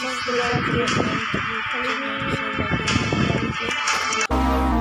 Oke guys, kali ini saya bakalan game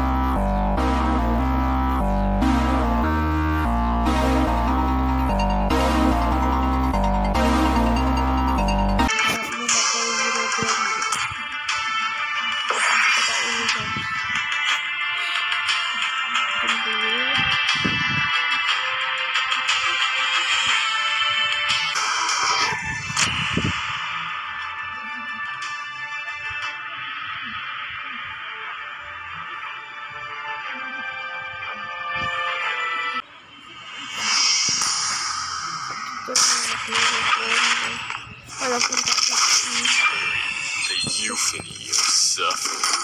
walaupun The euphony of suffering.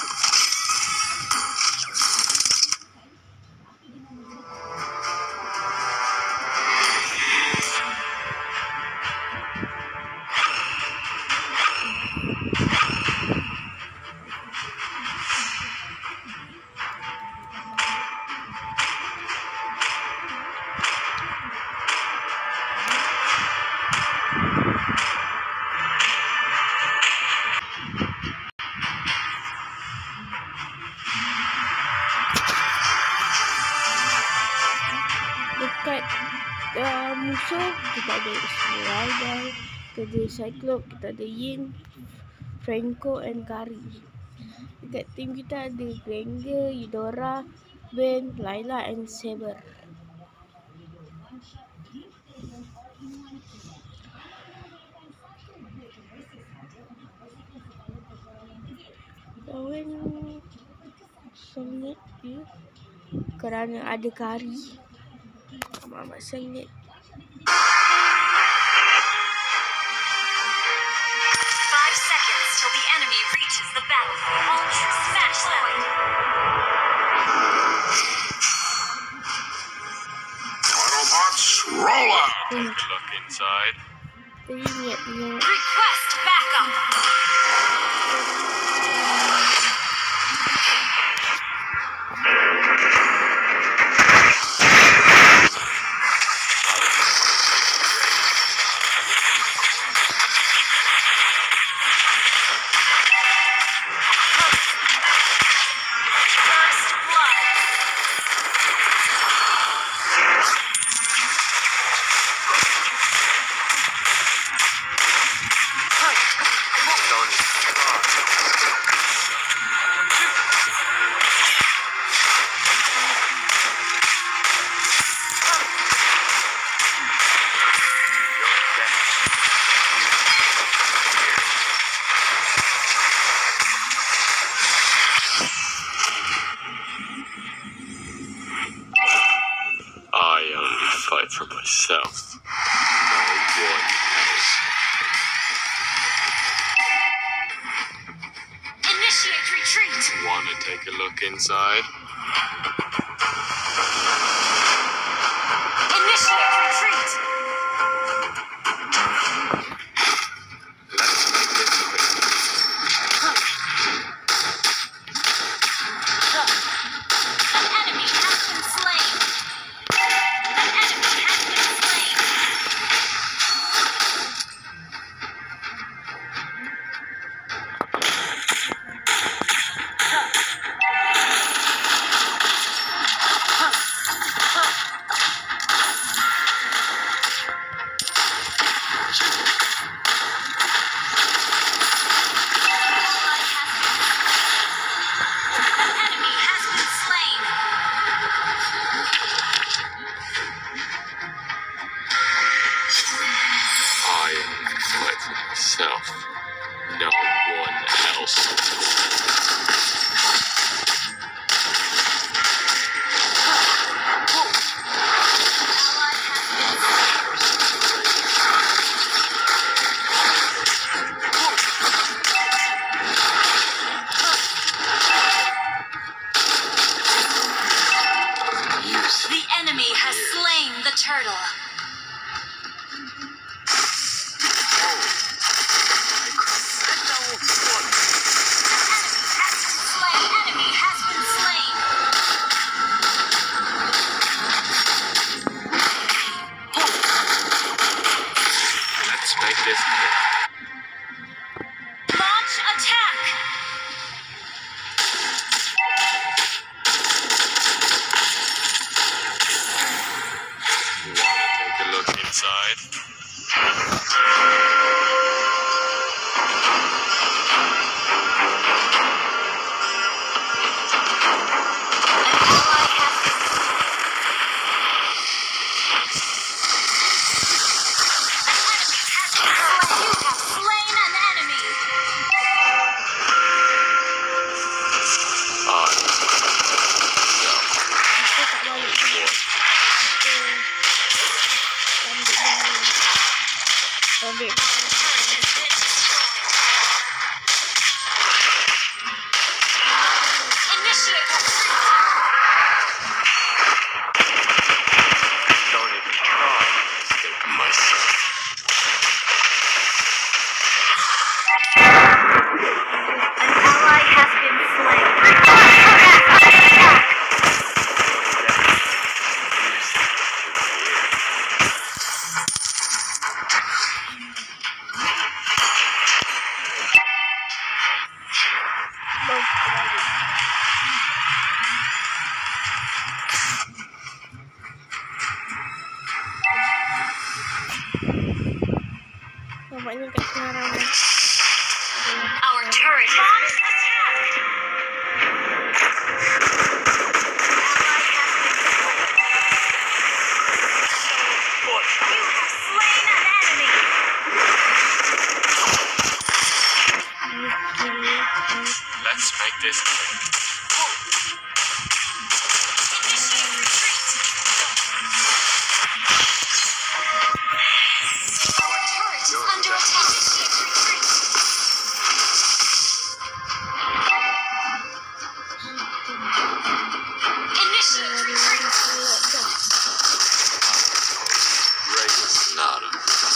dekat musuh kita ada Esmeralda, kita ada Cyclops, kita ada Yin, Franco and Kari. Dekat tim kita ada Granger, Eudora, Ben, Layla and Saber. Lawan sengit dia kerana ada Kari. Amat sengit. 5 seconds till the enemy reaches the battlefield. Ultra smash them. Autobots, roll out! Take a look inside. Teringat dengan Request backup. First blood. I only fight for myself. No one else. Initiate retreat. Wanna take a look inside? Initiate retreat. Let's make this quick. An enemy has been slain. An enemy has been slain. An enemy has been slain. I only fight for myself. No one else. Ally has been slain. The enemy has slain the turtle. Enemy has been slain. Let's make this quick. Our turret launch attack. You have slain an enemy. Let's make this quick. Initiate retreat. Our turret is under attack. Initiate retreat. Initiate retreat. Great Sonata.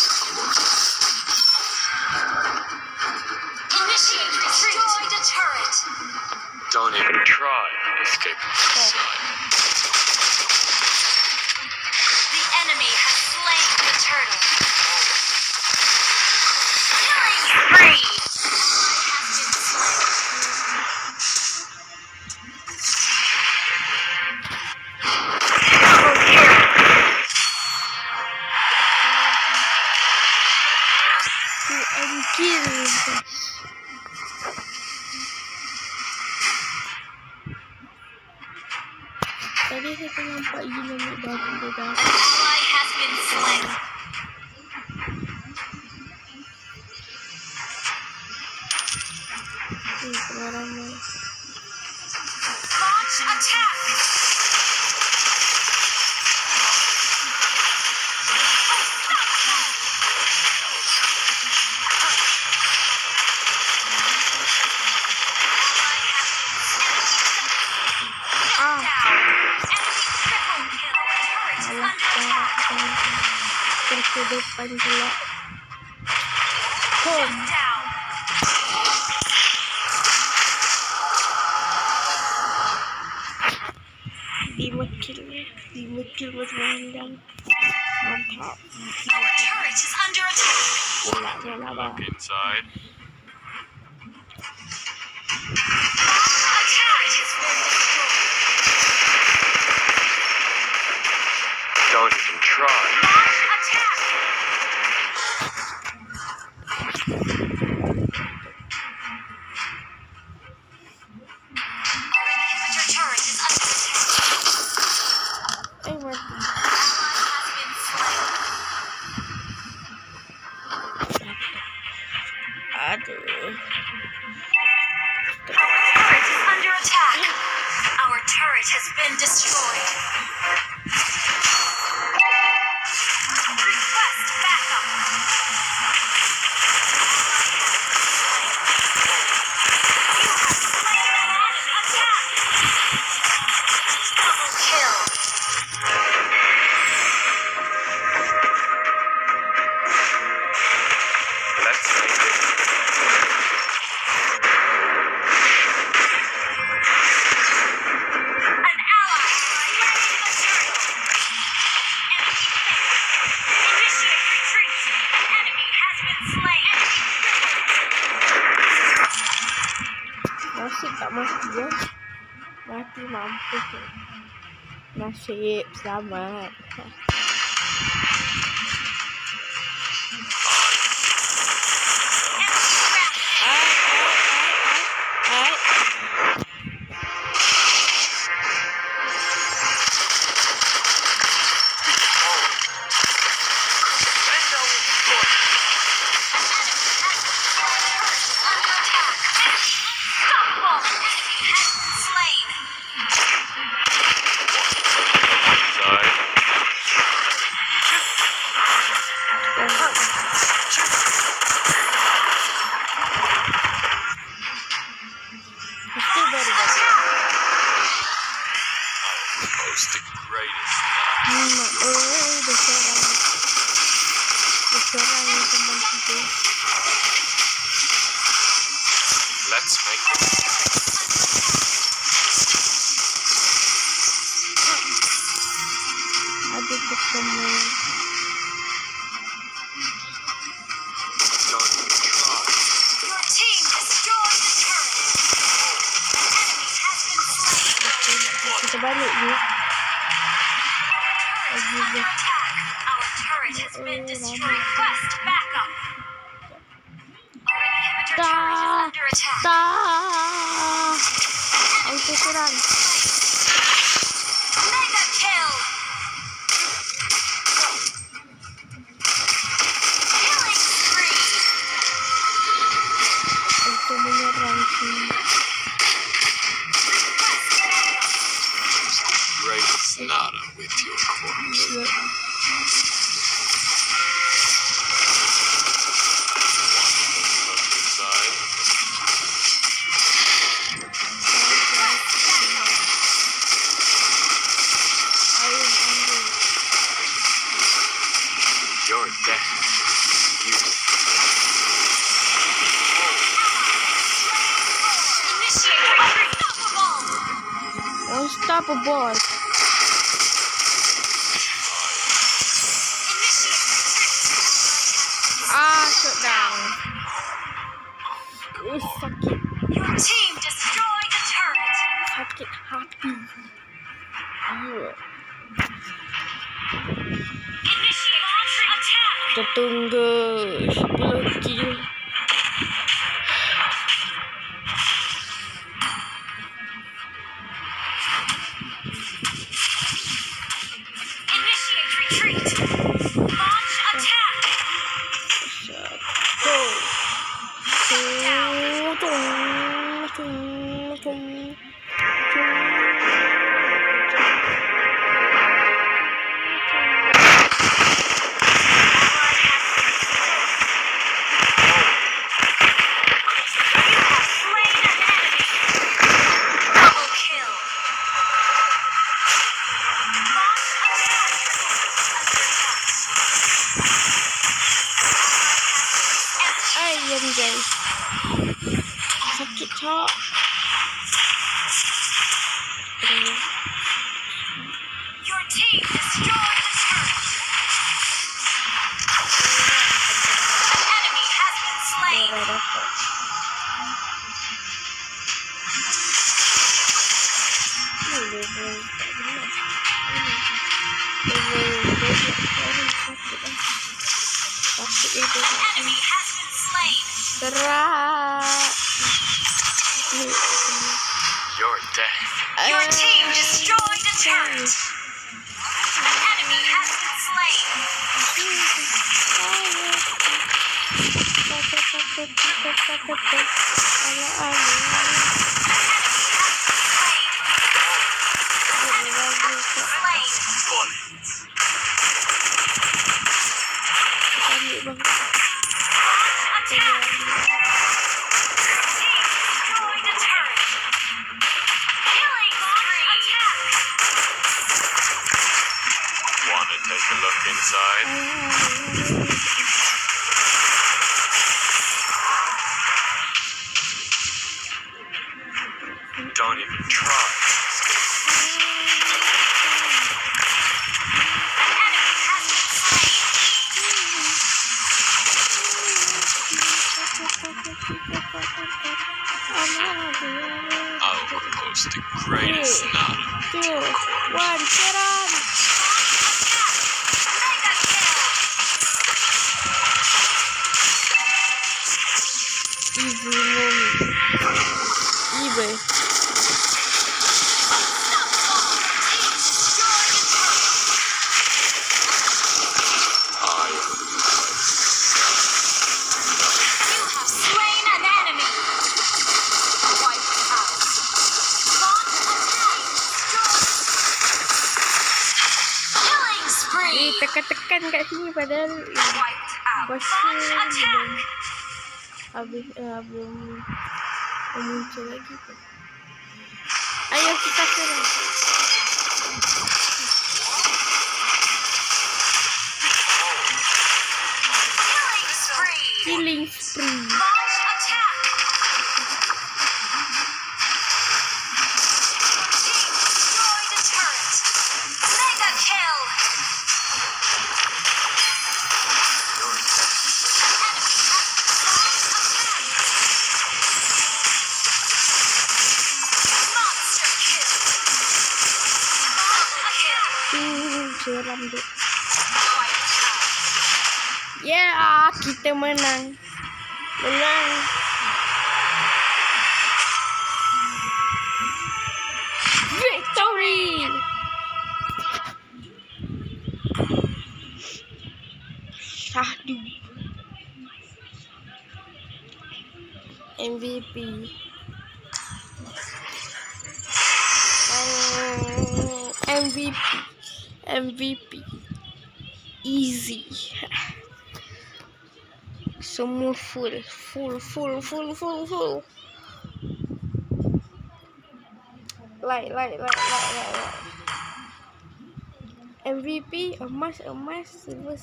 Initiate retreat. Destroy the turret. Don't even try escaping from sight. The enemy has slain the turtle. Killing spree. Ally has been slain. Double kill. And kill. Tadi saya nampak dinamit baru dah. Ally has been slain. Ramai. Launch attack. Terkedepan pula. Home. Lima kill berselang. Mantap. Our turret is under attack. Look inside. Our turret has been destroyed. Don't even try. Launch attack. Our inhibitor turret is under attack. Eh mati. Ally has been slain. Aduh. Our turret is under attack. Our turret has been destroyed. Request backup. You have slain an enemy. Attack. Double kill. Let's make this An ally has slain the turtle. Enemy failed. Initiate retreat. An enemy has been slain. Nasib tak mati je. Mati mampus. Nasib selamat. Enemy Post the greatest. Diserang teman kita. Let's make this. Ada ketemu. Don't even try. Your team destroyed the turret. An enemy has been slain. Kita balik je. Under attack. Our turret has been destroyed. Request backup. under attack. Tak. Auto serang. Mega kill. Killing spree. Auto menyerang sih. Great Sonata with your corpse. Look inside. You're dead. Initiate retreat. Unstoppable. Initiate retreat. Shut down. Sakit. Your team destroyed the turret. Sakit hati. Initiate attack. Kita tunggu 10 kill. Initiate retreat. Launch attack. Go. Ayam guys. Sakit cok. Your team destroyed the turret. An enemy has been slain. An enemy has been slain. Gerak. You're dead. Your team destroyed the turret. An enemy has been slain. Wanna take a look inside? Don't even try. I'll compose the greatest sonata with your chords. 1, serang. Easy moment. Easy. Tekan-tekan kat sini padahal pasal belum muncul lagi tu. Ayo kita serang. Killing spree. Seram tu. Yeah, kita menang. Menang. MVP. MVP. Easy. Semua full. Like. MVP, emas, silver.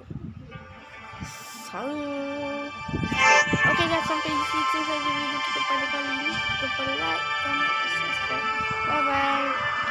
Oke guys, sampai di situ saja video kita pada kali ini. Jangan lupa like, comment, dan subscribe. Bye bye.